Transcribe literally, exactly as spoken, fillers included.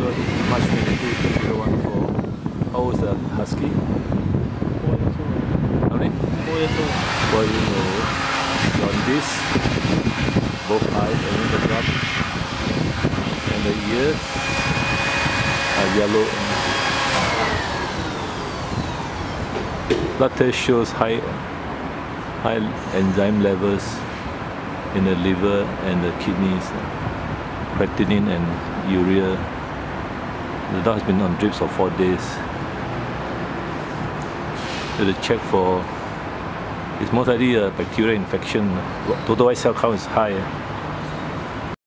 April, March twenty-second, two thousand fourteen. How old is the Husky? Four years old. How many? Four years old. Four years old. Jaundice. Both eyes and in the drop. And the ears are yellow. Blood test shows high, high enzyme levels in the liver and the kidneys, creatinine and urea. The dog has been on drips for four days. So to check for, it's most likely a bacterial infection. Total white cell count is high.